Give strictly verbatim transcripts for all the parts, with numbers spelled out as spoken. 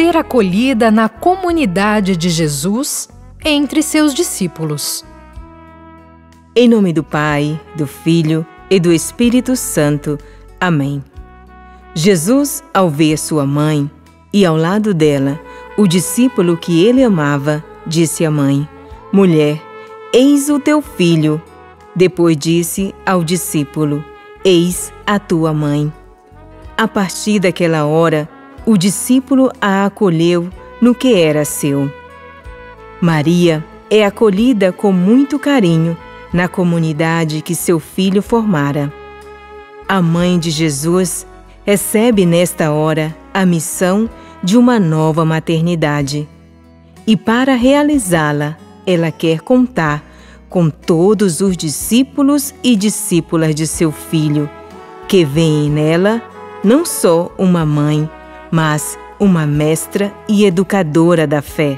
ser acolhida na comunidade de Jesus entre seus discípulos. Em nome do Pai, do Filho e do Espírito Santo. Amém. Jesus, ao ver sua mãe e ao lado dela o discípulo que ele amava, disse à mãe: Mulher, eis o teu filho. Depois disse ao discípulo: Eis a tua mãe. A partir daquela hora, o discípulo a acolheu no que era seu. Maria é acolhida com muito carinho na comunidade que seu filho formara. A mãe de Jesus recebe nesta hora a missão de uma nova maternidade. E para realizá-la, ela quer contar com todos os discípulos e discípulas de seu filho, que veem nela não só uma mãe, mas uma mestra e educadora da fé.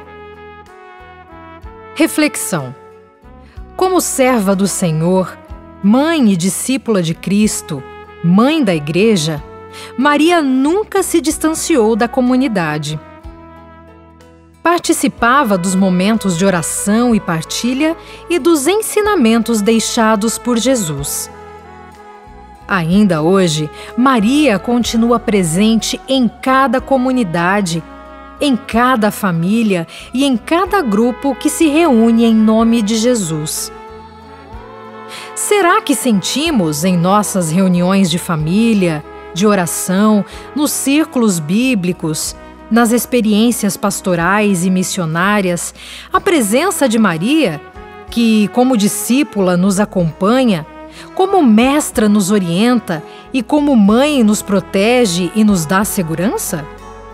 Reflexão. Como serva do Senhor, mãe e discípula de Cristo, mãe da Igreja, Maria nunca se distanciou da comunidade. Participava dos momentos de oração e partilha e dos ensinamentos deixados por Jesus. Ainda hoje, Maria continua presente em cada comunidade, em cada família e em cada grupo que se reúne em nome de Jesus. Será que sentimos em nossas reuniões de família, de oração, nos círculos bíblicos, nas experiências pastorais e missionárias, a presença de Maria, que, como discípula, nos acompanha, como mestra nos orienta e como mãe nos protege e nos dá segurança?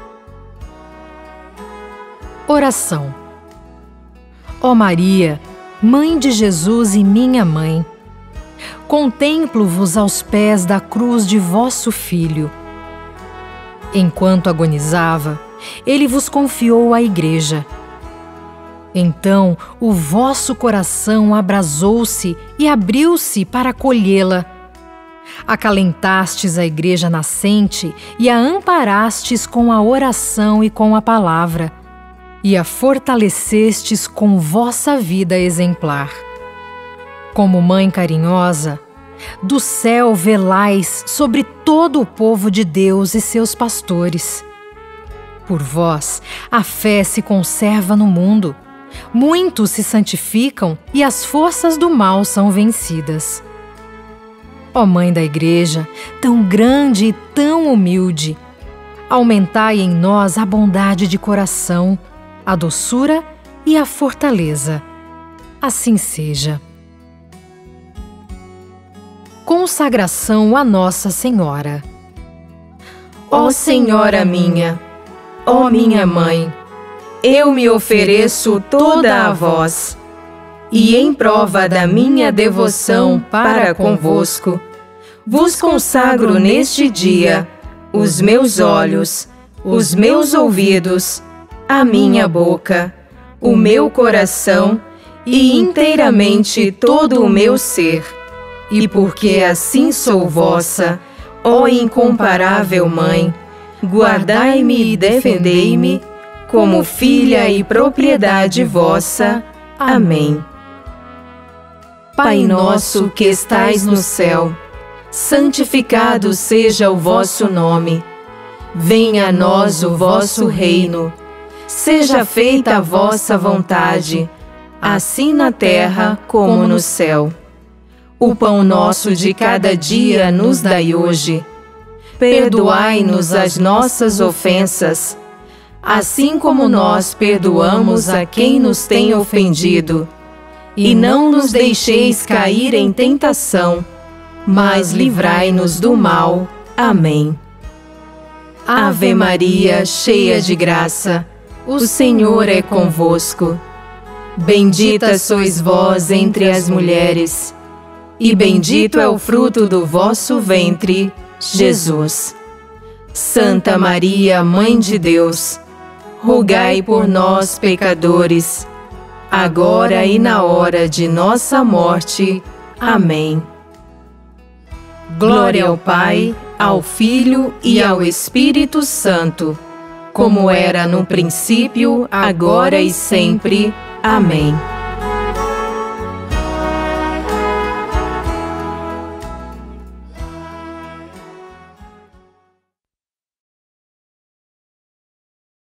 Oração. Ó Maria, Mãe de Jesus e minha mãe, contemplo-vos aos pés da cruz de vosso Filho. Enquanto agonizava, ele vos confiou a Igreja. Então o vosso coração abrasou-se e abriu-se para acolhê-la. Acalentastes a Igreja nascente e a amparastes com a oração e com a palavra, e a fortalecestes com vossa vida exemplar. Como mãe carinhosa, do céu velais sobre todo o povo de Deus e seus pastores. Por vós, a fé se conserva no mundo, muitos se santificam e as forças do mal são vencidas. Ó Mãe da Igreja, tão grande e tão humilde, aumentai em nós a bondade de coração, a doçura e a fortaleza. Assim seja. Consagração a Nossa Senhora. Ó Senhora minha, ó minha Mãe, eu me ofereço toda a vós, e em prova da minha devoção para convosco, vos consagro neste dia os meus olhos, os meus ouvidos, a minha boca, o meu coração e inteiramente todo o meu ser. E porque assim sou vossa, ó incomparável Mãe, guardai-me e defendei-me, como filha e propriedade vossa. Amém. Pai nosso que estais no céu, santificado seja o vosso nome. Venha a nós o vosso reino. Seja feita a vossa vontade, assim na terra como no céu. O pão nosso de cada dia nos dai hoje. Perdoai-nos as nossas ofensas, assim como nós perdoamos a quem nos tem ofendido. E não nos deixeis cair em tentação, mas livrai-nos do mal. Amém. Ave Maria, cheia de graça, o Senhor é convosco. Bendita sois vós entre as mulheres, e bendito é o fruto do vosso ventre, Jesus. Santa Maria, Mãe de Deus, rogai por nós, pecadores, agora e na hora de nossa morte. Amém. Glória ao Pai, ao Filho e ao Espírito Santo, como era no princípio, agora e sempre. Amém.